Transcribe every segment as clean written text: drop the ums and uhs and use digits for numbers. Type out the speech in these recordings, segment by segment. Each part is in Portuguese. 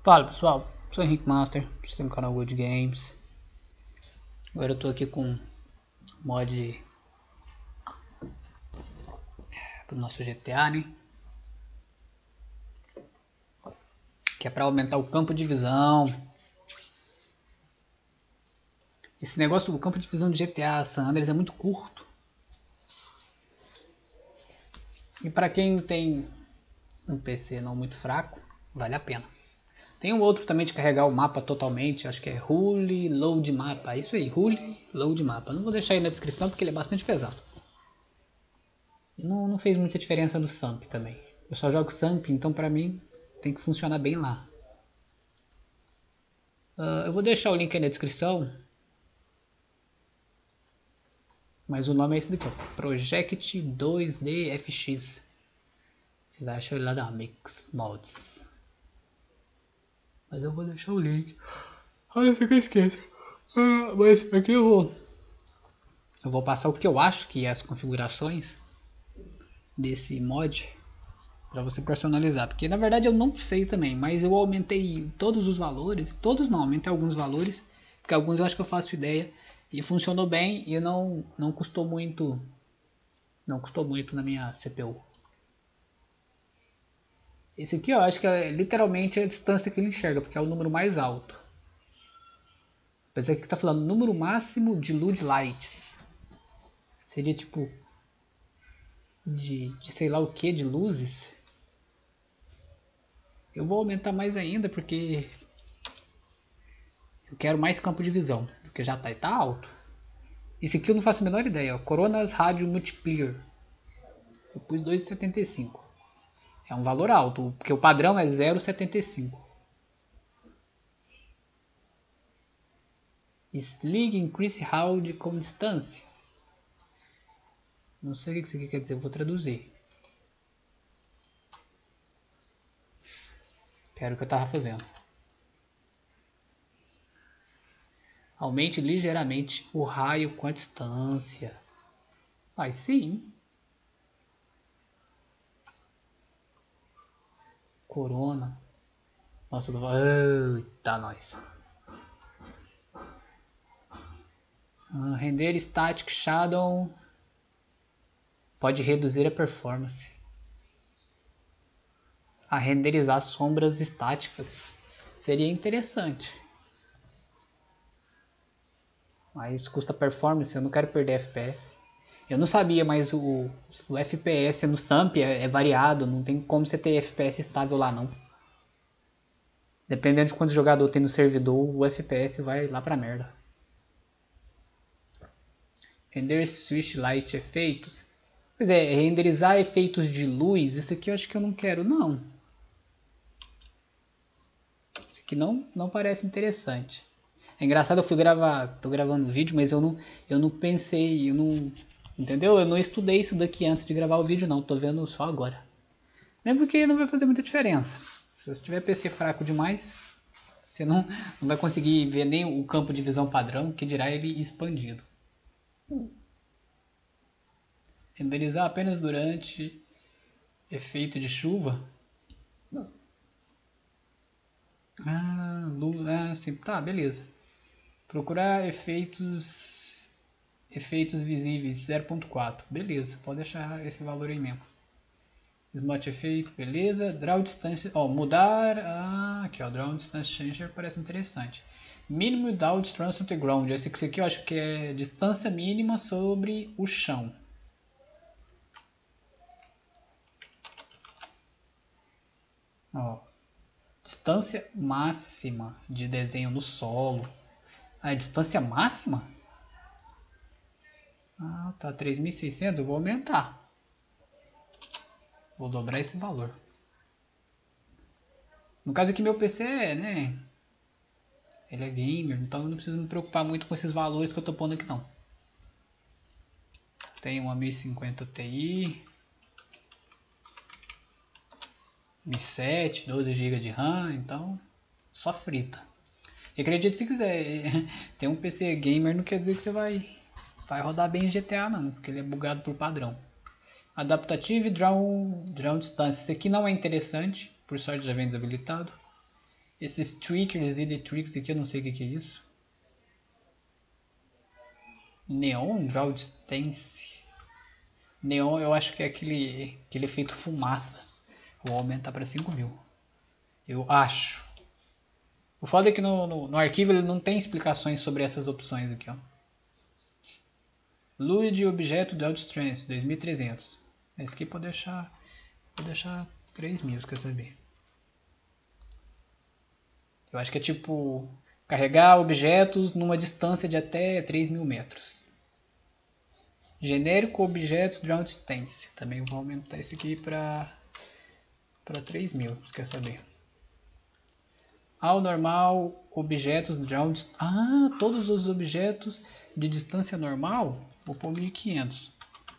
Fala pessoal, sou Henrique Master, você tem o canal Good Games. Agora eu tô aqui com mod pro nosso GTA, né? Que é pra aumentar o campo de visão. Esse negócio do campo de visão de GTA San Andreas é muito curto. E pra quem tem um PC não muito fraco, vale a pena. Tem um outro também de carregar o mapa totalmente, acho que é Rule Load Mapa. Isso aí, Rule Load Mapa. Não vou deixar aí na descrição porque ele é bastante pesado. Não fez muita diferença no Samp também. Eu só jogo Samp, então pra mim tem que funcionar bem lá. Eu vou deixar o link aí na descrição. Mas o nome é esse daqui, ó. Project 2D FX. Você vai achar ele lá da Mix Mods. Mas eu vou deixar o link. Olha, você que eu esqueço. Mas aqui eu vou passar o que eu acho que é as configurações desse mod para você personalizar, porque na verdade eu não sei também, mas eu aumentei todos os valores, todos não, aumentei alguns valores, porque alguns eu acho que eu faço ideia e funcionou bem e não custou muito, na minha CPU. Esse aqui eu acho que é literalmente a distância que ele enxerga, porque é o número mais alto. Apesar que tá falando número máximo de Load Lights. Seria tipo de sei lá o que de luzes. Eu vou aumentar mais ainda porque eu quero mais campo de visão, porque já tá alto. Esse aqui eu não faço a menor ideia, ó. Coronas Radio Multiplier. Eu pus 2,75. É um valor alto, porque o padrão é 0,75. Slig Increase Round com distância. Não sei o que isso aqui quer dizer, eu vou traduzir. Era o que eu tava fazendo. Aumente ligeiramente o raio com a distância. Mas sim. Corona. Nossa, eu tô... Eita, nós. Render Static Shadow. Pode reduzir a performance. A renderizar sombras estáticas. Seria interessante. Mas custa performance, eu não quero perder FPS. Eu não sabia, mas o FPS no Samp é variado, não tem como você ter FPS estável lá não. Dependendo de quanto jogador tem no servidor, o FPS vai lá pra merda. Render Switch Light efeitos. Pois é, renderizar efeitos de luz, isso aqui eu acho que eu não quero não. Isso aqui não parece interessante. É engraçado, eu fui gravar, tô gravando vídeo, mas eu não pensei, entendeu? Eu não estudei isso daqui antes de gravar o vídeo não, tô vendo só agora. Mesmo porque não vai fazer muita diferença. Se você tiver PC fraco demais, você não vai conseguir ver nem o campo de visão padrão, que dirá ele expandido. Renderizar apenas durante efeito de chuva. Sim, tá, beleza. Procurar efeitos visíveis 0.4, beleza, pode deixar esse valor aí mesmo. Smart efeito, beleza. Draw distância, mudar, aqui ó, draw distance changer parece interessante. Mínimo draw distance on the ground, esse aqui eu acho que é distância mínima sobre o chão. Ó, distância máxima de desenho no solo. A distância máxima? Tá 3.600, eu vou aumentar. Vou dobrar esse valor. No caso aqui meu PC né? Ele é gamer, então eu não preciso me preocupar muito com esses valores que eu tô pondo aqui não. Tem uma 1050 Ti, 1007, 12 GB de RAM, então só frita. E acredite se quiser, ter um PC gamer não quer dizer que você vai rodar bem GTA não, porque ele é bugado por padrão. Adaptative Draw Distance, esse aqui não é interessante, por sorte já vem desabilitado. Esses triggers e tricks aqui, eu não sei o que é isso. Neon Draw Distance. Neon eu acho que é aquele efeito fumaça. Vou aumentar para 5.000. Eu acho. O foda é que no arquivo ele não tem explicações sobre essas opções aqui, ó. Lude objeto Draw Distance 2300. Esse aqui pode deixar 3.000, quer saber? Eu acho que é tipo carregar objetos numa distância de até 3.000 metros. Genérico objetos Draw Distance. Também vou aumentar esse aqui para 3.000, se quer saber. Ao normal, objetos Draw Distance. Ah, todos os objetos de distância normal, vou pôr 1.500.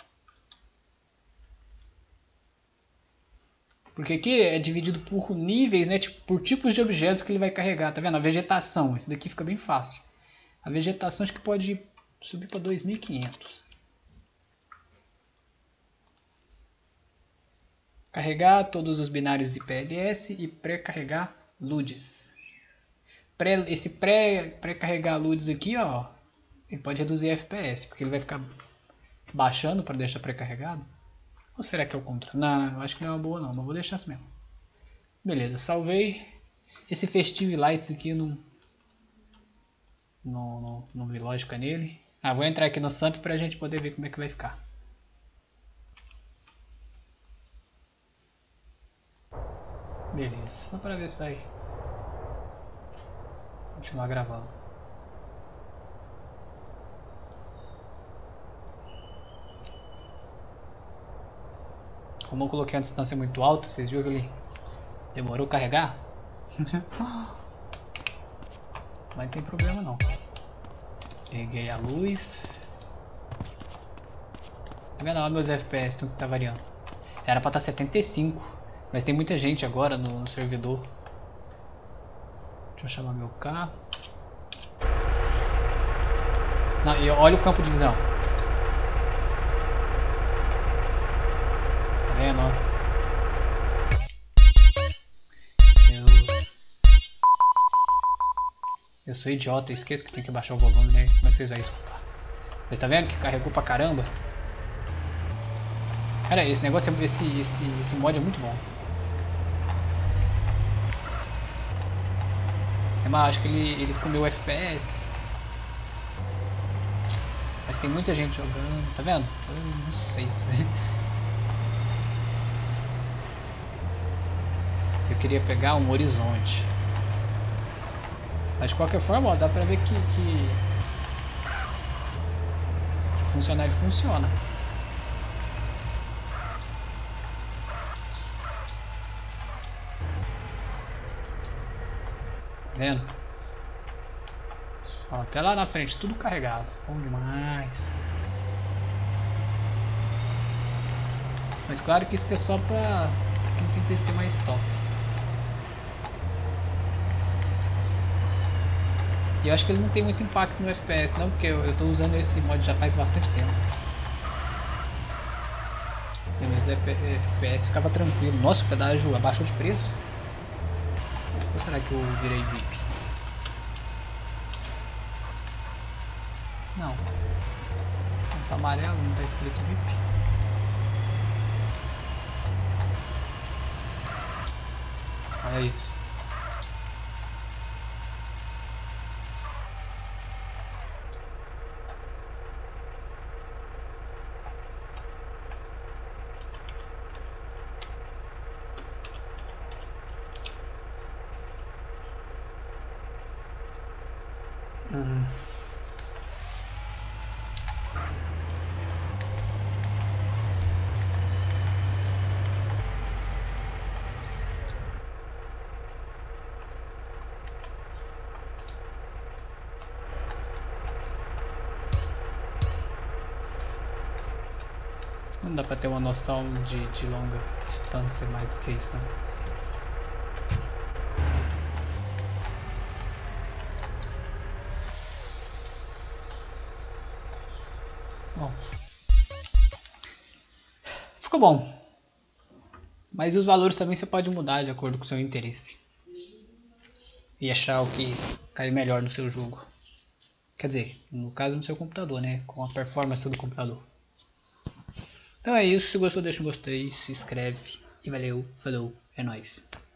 Porque aqui é dividido por níveis, né? Tipo, por tipos de objetos que ele vai carregar. Tá vendo? A vegetação, esse daqui fica bem fácil. A vegetação acho que pode subir para 2.500. Carregar todos os binários de PLS e pré-carregar LUDs. Esse pré-carregar LUDs aqui, ó, ele pode reduzir FPS, porque ele vai ficar baixando para deixar pré-carregado. Ou será que é o contrário? Não, eu acho que não é uma boa não, mas vou deixar assim mesmo. Beleza, salvei. Esse Festive Lights aqui eu não vi lógica nele. Ah, vou entrar aqui no Samp pra gente poder ver como é que vai ficar. Beleza, só para ver se vai continuar gravando. Como eu coloquei a distância muito alta, vocês viram que ele demorou a carregar? Mas não tem problema não. Peguei a luz. Tá vendo? Olha meus FPS, tanto que tá variando. Era pra estar 75, mas tem muita gente agora no servidor. Deixa eu chamar meu carro. Não, e olha o campo de visão. Tá vendo? Ó? Eu sou idiota, eu esqueço que tem que baixar o volume, né? Como é que vocês vão escutar? Mas tá vendo que carregou pra caramba? Cara, esse negócio, esse mod é muito bom. Mas acho que ele comeu FPS. Mas tem muita gente jogando, tá vendo? Eu não sei se... Eu queria pegar um horizonte. Mas de qualquer forma, ó, dá pra ver que funcionar, ele funciona. Tá vendo? Ó, até lá na frente, tudo carregado. Bom demais. Mas claro que isso é só pra quem tem PC mais top. E eu acho que ele não tem muito impacto no FPS não, porque eu tô usando esse mod já faz bastante tempo. E meus FPS ficava tranquilo. Nossa, o pedágio abaixou de preço. Ou será que eu virei VIP? Não. Não tá amarelo, não tá escrito VIP. Olha isso. Não dá pra ter uma noção de longa distância mais do que isso, não. Bom. Ficou bom. Mas os valores também você pode mudar de acordo com o seu interesse. e achar o que cai melhor no seu jogo. Quer dizer, no caso no seu computador, né? Com a performance do computador. Então é isso, se gostou deixa um gostei, se inscreve e valeu, falou, é nóis.